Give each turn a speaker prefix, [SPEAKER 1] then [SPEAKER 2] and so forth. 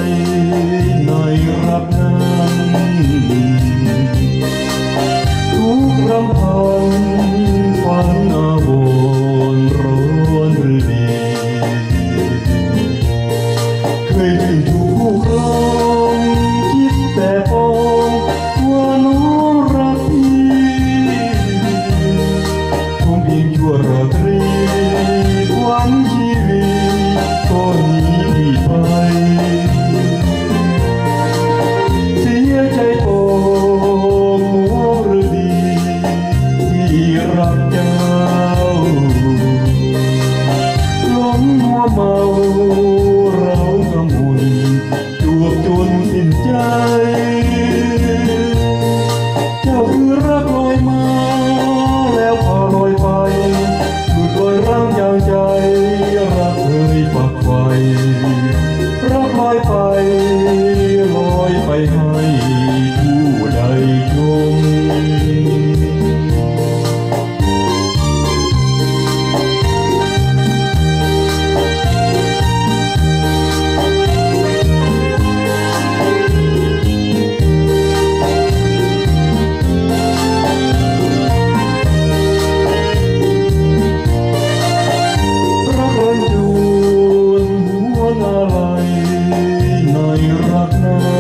[SPEAKER 1] ในรักนั้นทุกรำพันฝันอาโวนร้อนหรือดีเคยถึงทุกครั้งคิดแต่ปองว่าน้องรักพี่คงเพียงชั่วราตรีควันชีวิตก็หนีพี่ไปเสียใจปองหัวหรือดีที่รักเจ้าหลงมัวเมาเรากำมุนจวบจนสิ้นใจเจ้าคือรักลอยมาแล้วพาลอยไปหลุดลอยร่างอย่างใจรักเคยฝักใฝ่รักลอยไปลอยไปให้ผู้ใดชมในรักนั้น